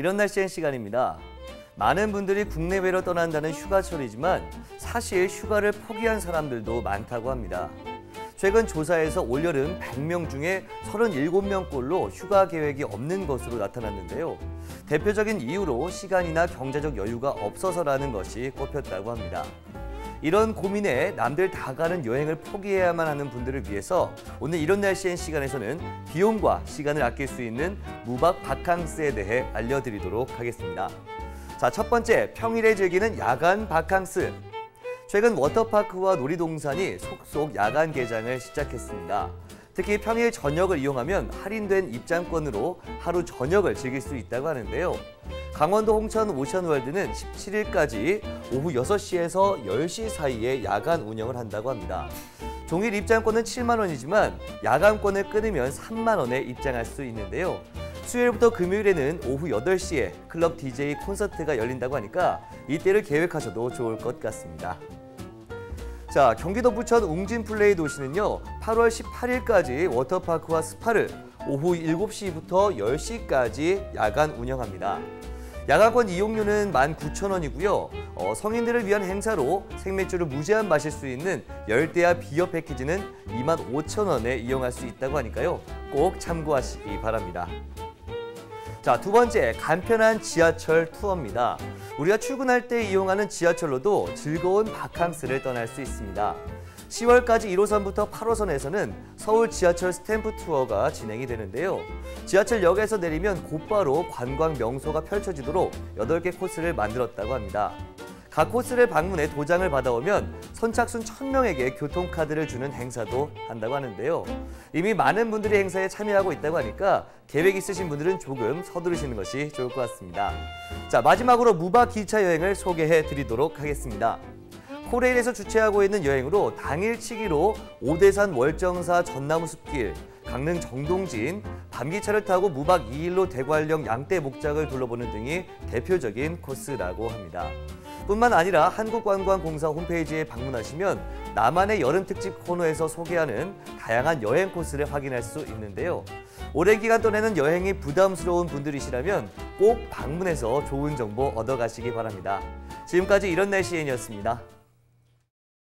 이런 날씨엔 시간입니다. 많은 분들이 국내외로 떠난다는 휴가철이지만 사실 휴가를 포기한 사람들도 많다고 합니다. 최근 조사에서 올여름 100명 중에 37명꼴로 휴가 계획이 없는 것으로 나타났는데요. 대표적인 이유로 시간이나 경제적 여유가 없어서라는 것이 꼽혔다고 합니다. 이런 고민에 남들 다 가는 여행을 포기해야만 하는 분들을 위해서 오늘 이런 날씨엔 시간에서는 비용과 시간을 아낄 수 있는 무박 바캉스에 대해 알려드리도록 하겠습니다. 자, 첫 번째, 평일에 즐기는 야간 바캉스. 최근 워터파크와 놀이동산이 속속 야간 개장을 시작했습니다. 특히 평일 저녁을 이용하면 할인된 입장권으로 하루 저녁을 즐길 수 있다고 하는데요. 강원도 홍천 오션월드는 17일까지 오후 6시에서 10시 사이에 야간 운영을 한다고 합니다. 종일 입장권은 7만 원이지만 야간권을 끊으면 3만 원에 입장할 수 있는데요. 수요일부터 금요일에는 오후 8시에 클럽 DJ 콘서트가 열린다고 하니까 이때를 계획하셔도 좋을 것 같습니다. 자, 경기도 부천 웅진 플레이 도시는요, 8월 18일까지 워터파크와 스파를 오후 7시부터 10시까지 야간 운영합니다. 야간권 이용료는 19,000원이고요. 성인들을 위한 행사로 생맥주를 무제한 마실 수 있는 열대야 비어 패키지는 25,000원에 이용할 수 있다고 하니까요. 꼭 참고하시기 바랍니다. 자, 두 번째, 간편한 지하철 투어입니다. 우리가 출근할 때 이용하는 지하철로도 즐거운 바캉스를 떠날 수 있습니다. 10월까지 1호선부터 8호선에서는 서울 지하철 스탬프 투어가 진행이 되는데요. 지하철역에서 내리면 곧바로 관광 명소가 펼쳐지도록 8개 코스를 만들었다고 합니다. 각 코스를 방문해 도장을 받아오면 선착순 1000명에게 교통카드를 주는 행사도 한다고 하는데요. 이미 많은 분들이 행사에 참여하고 있다고 하니까 계획 있으신 분들은 조금 서두르시는 것이 좋을 것 같습니다. 자, 마지막으로 무박 기차 여행을 소개해 드리도록 하겠습니다. 코레일에서 주최하고 있는 여행으로 당일치기로 오대산 월정사 전나무 숲길, 강릉 정동진, 밤기차를 타고 무박 2일로 대관령 양떼 목장을 둘러보는 등이 대표적인 코스라고 합니다. 뿐만 아니라 한국관광공사 홈페이지에 방문하시면 나만의 여름 특집 코너에서 소개하는 다양한 여행 코스를 확인할 수 있는데요. 오랜 기간 떠나는 여행이 부담스러운 분들이시라면 꼭 방문해서 좋은 정보 얻어가시기 바랍니다. 지금까지 이런 날씨엔이었습니다.